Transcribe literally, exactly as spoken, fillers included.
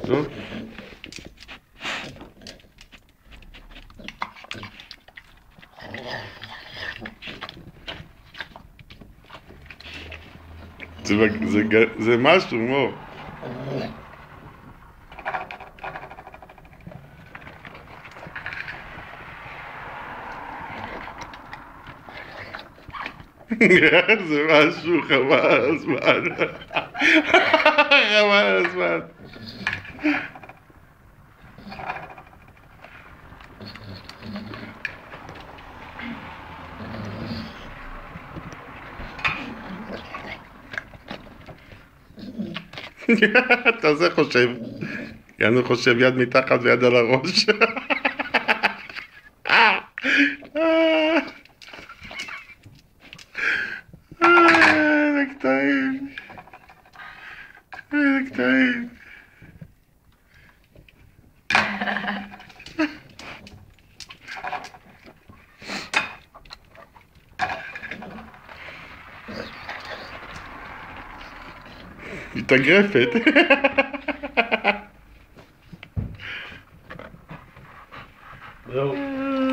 נו. זה, זה, זה משהו, מור. זה משהו, חבל על הזמן. חבל על הזמן. אתה זה חושב, יענו חושב יד מתחת ויד על הראש. איזה קטעים, איזה קטעים. מתאגרפת. זהו.